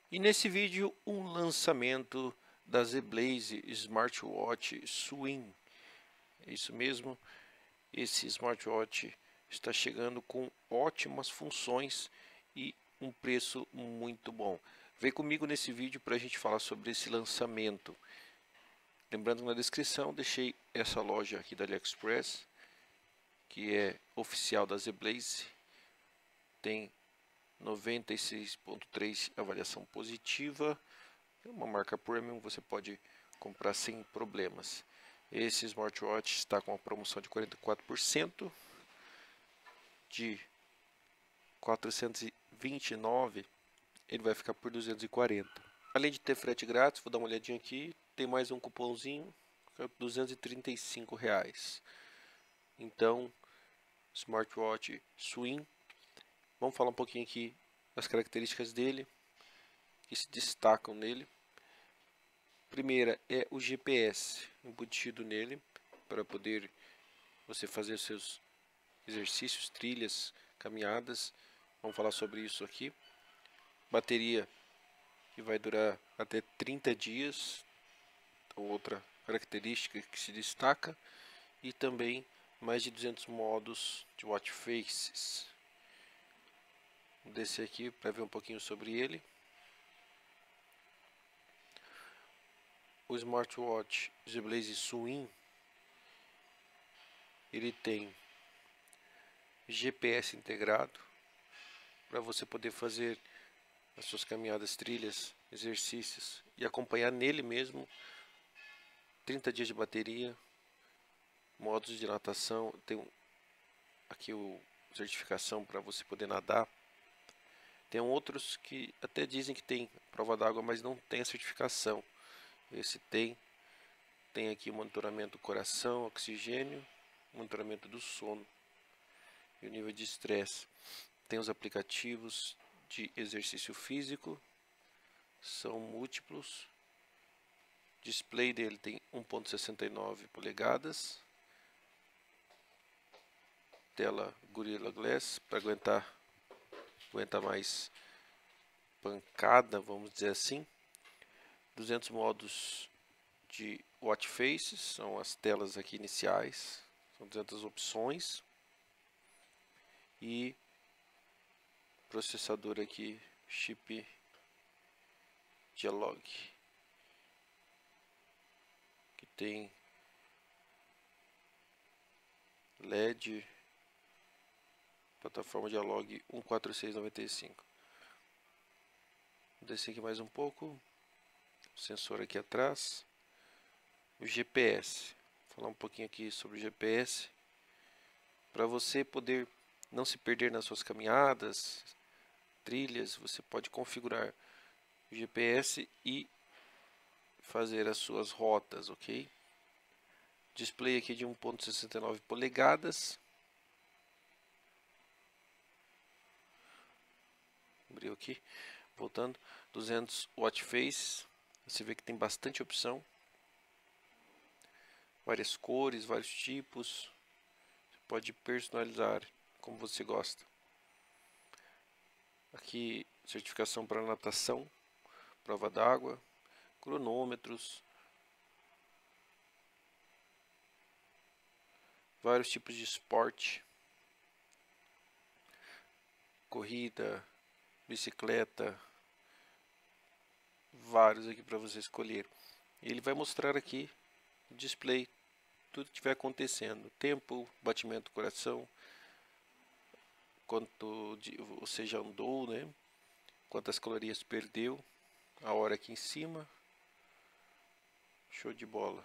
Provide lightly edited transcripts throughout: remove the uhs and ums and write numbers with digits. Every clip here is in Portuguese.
E nesse vídeo, um lançamento da ZBlaze Smartwatch Swim. É isso mesmo, esse smartwatch está chegando com ótimas funções e um preço muito bom. Vem comigo nesse vídeo para a gente falar sobre esse lançamento. Lembrando que na descrição deixei essa loja aqui da AliExpress, que é oficial da ZBlaze. Tem 96.3 avaliação positiva. É uma marca premium, você pode comprar sem problemas. Esse smartwatch está com uma promoção de 44%, de 429 ele vai ficar por 240. Além de ter frete grátis, vou dar uma olhadinha aqui, tem mais um cupomzinho, R$235. Então, smartwatch Swim. Vamos falar um pouquinho aqui das características dele, que se destacam nele. Primeira é o GPS embutido nele, para poder você fazer seus exercícios, trilhas, caminhadas. Vamos falar sobre isso aqui. Bateria que vai durar até 30 dias, outra característica que se destaca. E também mais de 200 modos de watch faces. Vou descer aqui para ver um pouquinho sobre ele. O smartwatch ZBlaze Swim, ele tem GPS integrado para você poder fazer as suas caminhadas, trilhas, exercícios e acompanhar nele mesmo. 30 dias de bateria, modos de natação, tem aqui o certificação para você poder nadar. Tem outros que até dizem que tem prova d'água, mas não tem a certificação. Esse tem aqui o monitoramento do coração, oxigênio, monitoramento do sono e o nível de estresse. Tem os aplicativos de exercício físico, são múltiplos. O display dele tem 1.69 polegadas, tela Gorilla Glass para aguentar mais pancada, vamos dizer assim. 200 modos de watch faces, são as telas aqui iniciais, são 200 opções. E processador aqui, chip Dialog, que tem LED, plataforma Dialog 14695. Vou descer aqui mais um pouco. O sensor aqui atrás. O GPS. Vou falar um pouquinho aqui sobre o GPS, para você poder não se perder nas suas caminhadas, trilhas. Você pode configurar o GPS e fazer as suas rotas, ok? Display aqui de 1.69 polegadas. Abriu aqui, voltando, 200 watch face. Você vê que tem bastante opção, várias cores, vários tipos. Você pode personalizar como você gosta. Aqui, certificação para natação, prova d'água, cronômetros, vários tipos de esporte, corrida, bicicleta, vários aqui para você escolher. Ele vai mostrar aqui no display tudo que estiver acontecendo: tempo, batimento do coração, quanto você já andou, né? Quantas calorias perdeu, a hora aqui em cima. Show de bola.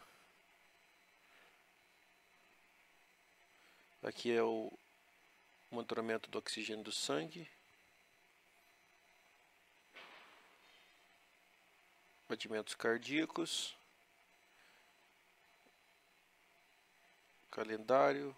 Aqui é o monitoramento do oxigênio do sangue, batimentos cardíacos, calendário.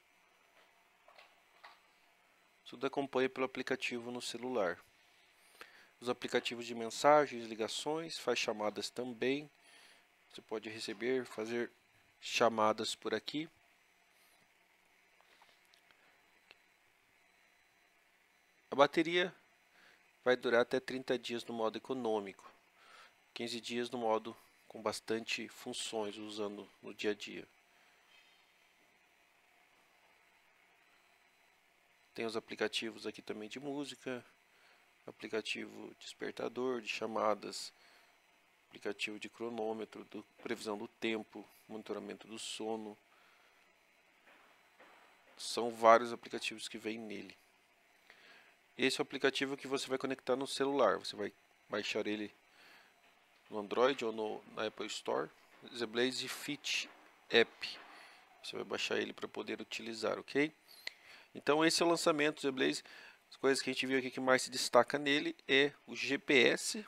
Tudo acompanha pelo aplicativo no celular. Os aplicativos de mensagens, ligações, faz chamadas também. Você pode receber, fazer chamadas por aqui. A bateria vai durar até 30 dias no modo econômico, 15 dias no modo com bastante funções usando no dia a dia. Tem os aplicativos aqui também de música, aplicativo despertador, de chamadas, aplicativo de cronômetro, previsão do tempo, monitoramento do sono. São vários aplicativos que vêm nele. Esse é o aplicativo que você vai conectar no celular. Você vai baixar ele no Android ou na Apple Store. ZBlaze Fit App. Você vai baixar ele para poder utilizar, ok? Então esse é o lançamento do ZBlaze. As coisas que a gente viu aqui que mais se destaca nele é o GPS.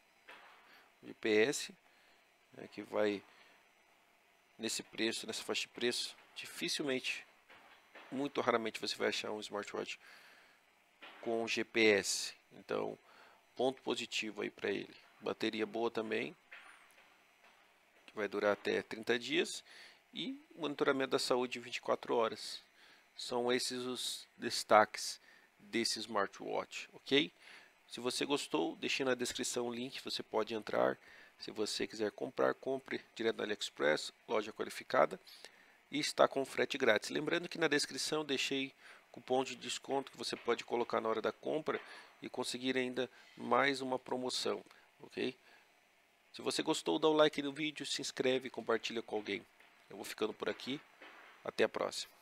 Que vai nesse preço, nessa faixa de preço. Dificilmente, muito raramente você vai achar um smartwatch com GPS. Então, ponto positivo aí para ele. Bateria boa também, que vai durar até 30 dias. E monitoramento da saúde 24 horas. São esses os destaques desse smartwatch, ok? Se você gostou, deixe na descrição o link, você pode entrar. Se você quiser comprar, compre direto na AliExpress, loja qualificada. E está com frete grátis. Lembrando que na descrição eu deixei cupom de desconto que você pode colocar na hora da compra e conseguir ainda mais uma promoção, ok? Se você gostou, dá o like no vídeo, se inscreve e compartilha com alguém. Eu vou ficando por aqui. Até a próxima.